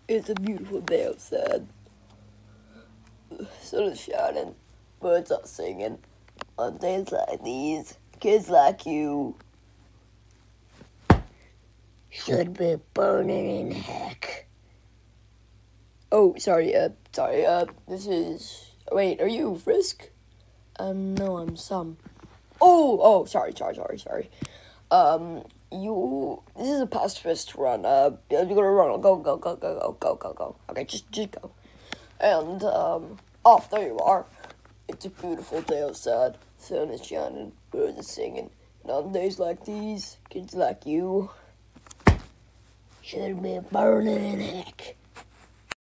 It's a beautiful day outside. The sun is shining, birds are singing. On days like these, kids like you should be burning in heck. Oh, sorry, this is... Wait, are you Frisk? No, I'm Sam. Oh, sorry. This is a pacifist run. You're gonna run. Go. Okay, just go. And, there you are. It's a beautiful day outside. Sun is shining, birds are singing. And on days like these, kids like you should be burning in heck.